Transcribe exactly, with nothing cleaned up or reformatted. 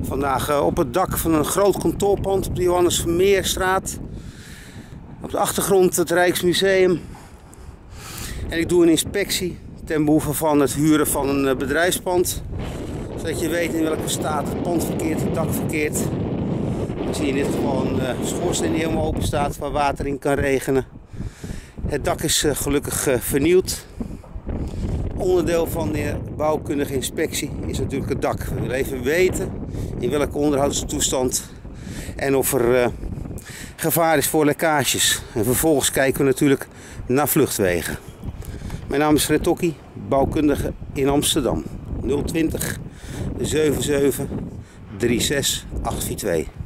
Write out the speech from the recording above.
Vandaag uh, op het dak van een groot kantoorpand op de Johannes Vermeerstraat. Op de achtergrond het Rijksmuseum. En ik doe een inspectie ten behoeve van het huren van een uh, bedrijfspand. Zodat je weet in welke staat het pand verkeert, het dak verkeert. Ik zie in dit geval een uh, schoorsteen die helemaal open staat waar water in kan regenen. Het dak is uh, gelukkig uh, vernieuwd. Onderdeel van de bouwkundige inspectie is natuurlijk het dak. We willen even weten in welke onderhoudstoestand en of er uh, gevaar is voor lekkages. En vervolgens kijken we natuurlijk naar vluchtwegen. Mijn naam is Fred Tokkie, bouwkundige in Amsterdam. nul twintig zevenenzeventig drieënzestig acht vier twee.